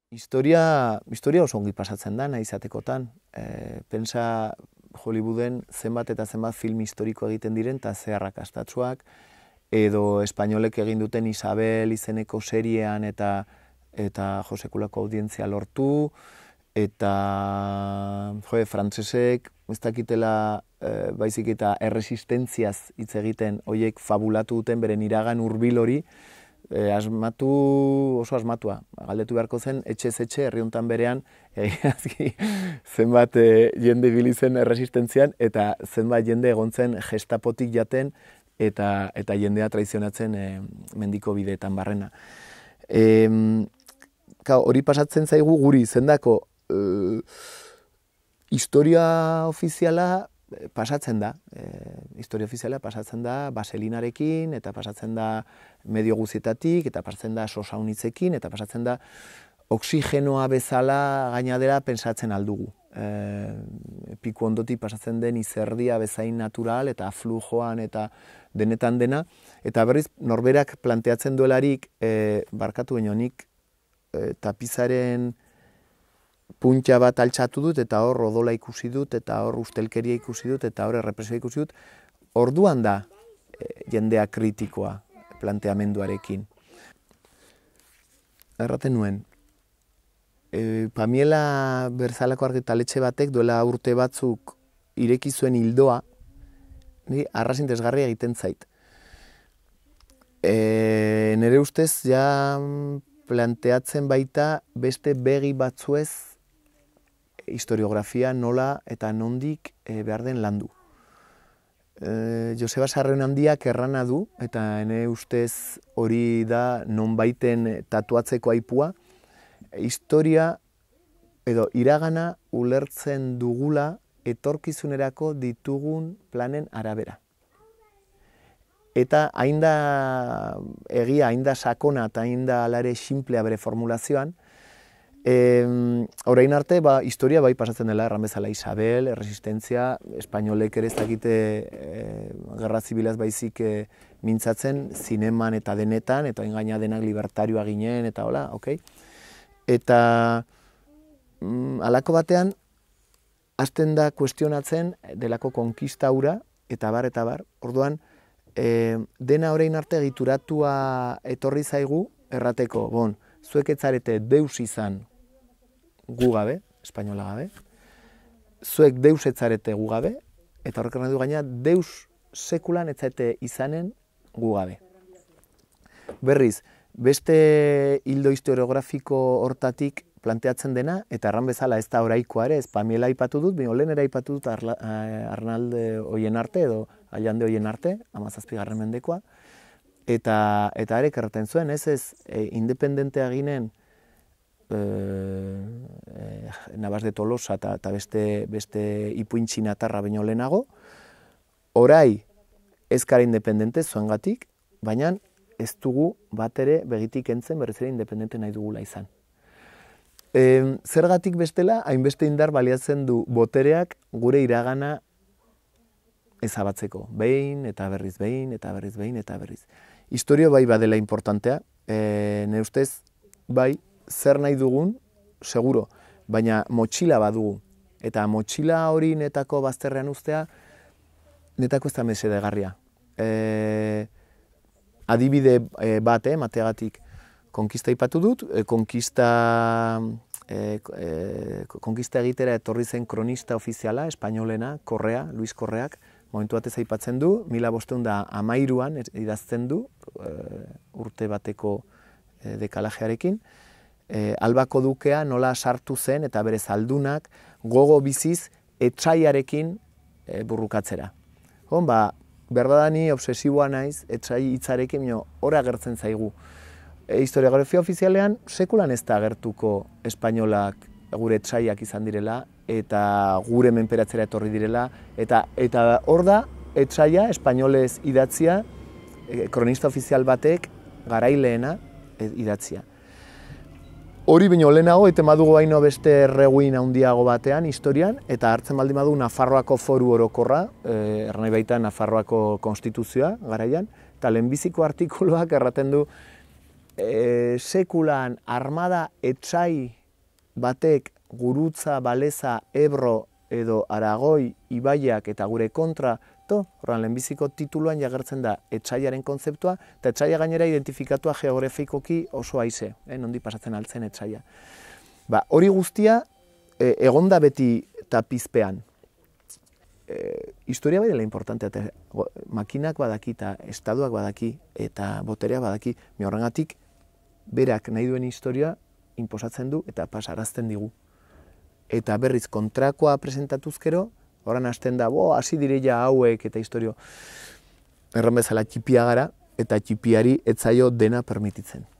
Historia oso ongi pasatzen da, nahi izatekotan. Pentsa Hollywooden zenbat eta zenbat film historiko egiten diren, eta ze arrakastatsuak, edo espainolek egin duten Isabel izeneko seriean eta josekulako audientzia lortu, eta frantsesek ez dakitela baizik eta erresistentziaz hitz egiten, hoiek fabulatu duten beren iragan hurbil hori, oso asmatua. Galdetu beharko zen, etxez etxe, herri hontan berean, zenbat jende ibili zen erresistentzian, eta zenbat jende egon zen gestapotik jaten, eta jendea traizionatzen mendiko bideetan barrena. Hori pasatzen zaigu guri zendako historia ofiziala pasatzen da. Historia ofiziala pasatzen da baselinarekin, eta pasatzen da medio guzietatik, eta pasatzen da sosaunitzekin, eta pasatzen da oksigenoa bezala gainadera pensatzen aldugu. Piku ondotik pasatzen den izerdia bezain natural, eta flujoan, eta denetan dena, eta berriz norberak planteatzen duelarik, barkatu nik tapizaren puntxa bat altxatu dut, eta hor odola ikusi dut, eta hor ustelkeria ikusi dut, eta hor errepresioa ikusi dut, orduan da jendea kritikoa planteamenduarekin. Erraten nuen, Pamiela Berzalako argitaletxe batek duela urte batzuk ireki zuen hildoa, arrazintesgarria egiten zait. Nere ustez ja planteatzen baita beste begi batzuez historiografia nola eta nondik behar den landu. Joseba Sarrionandiak errana du, eta ene ustez hori da nonbaiten tatuatzeko aipua, historia edo iragana ulertzen dugula etorkizunerako ditugun planen arabera. Eta hain da egia, hain da sakona eta hain da alare simplea bere formulazioan, orain arte, historia bai pasatzen dela, erran bezala Isabel, erresistentzia, espainolek ere ez dakite gerra zibilaz baizik mintzatzen, zineman eta denetan, eta engaina denak libertarioa ginen, eta hola, ok? Eta halako batean, hasten da kuestionatzen delako konkista hura, eta bar, orduan, dena orain arte egituratua etorri zaigu, errateko, zuek etzarete deus izan gu gabe, espainola gabe, zuek deus etzarete gu gabe, eta horrek nahi du gaina, deus sekulan etzarete izanen gu gabe. Berriz, beste hildo historiografiko hortatik planteatzen dena, eta erran bezala ez da oraikoa ere, ez Pamiela aipatu dut, lehen ere aipatu dut Arnalde hoien arte, edo Allande hoien arte, 17. mendekoa, eta arek erraten zuen, ez independentea ginen Navas de Tolosa eta beste ipuin txinatarra baino lehenago, orai ez gara independente zuengatik, baina ez dugu bat ere begitik entzen berriz ere independente nahi dugula izan. Zergatik bestela, hainbeste indar baliatzen du botereak gure iragana ezabatzeko. Behin, eta berriz, behin, eta berriz, behin, eta berriz. Historio bai badela importantea, nire ustez, bai, zer nahi dugun, seguro, baina motxila badugu. Eta motxila hori netako bazterrean ustea, netako ez da mesedegarria. Adibide bat, mateagatik, konkista ipatu dut, konkista egitera etorri zen kronista ofiziala, espainolena, Korrea, Luis Korreak, momentu batez aipatzen du, 1513an idazten du, urte bateko dekalajearekin, Albako dukea nola sartu zen eta bere zaldunak gogo biziz etsaiarekin burrukatzera. Berdadani obsesiboa naiz, etsai hitzarekin, hori agertzen zaigu. Historiografia ofizialean sekulan ez da agertuko espainolak gure etsaiak izan direla, eta gure menperatzera etorri direla, eta hor da, etsaia, espainolez idatzia, kronista ofizial batek garaileena idatzia. Hori baino lehenago, eten badugu baino beste erreguin handiago batean, historian, eta hartzen baldin badu Nafarroako foru orokorra, ernai baita Nafarroako konstituzioa, garaian, eta lehenbiziko artikuluak erraten du, sekulan armada etsai batek Gurutza, Baleza, Ebro edo Aragoi, Ibaiak eta gure kontra, horren lehenbiziko tituluan jagertzen da etsaiaren kontzeptua, eta etsaia gainera identifikatua geografikoki oso haize, nondi pasatzen altzen etsaia. Hori guztia, egonda beti tapizpean. Historia bai dela importantea, makinak badaki eta estaduak badaki eta boterea badaki, horrengatik berak nahi duen historia inposatzen du eta pasarazten digu. Eta berriz kontrakoa presentatuzkero, horan hasten da, hasi direia hauek eta historio. Erran bezala txipia gara, eta txipiari ez zaio dena permititzen.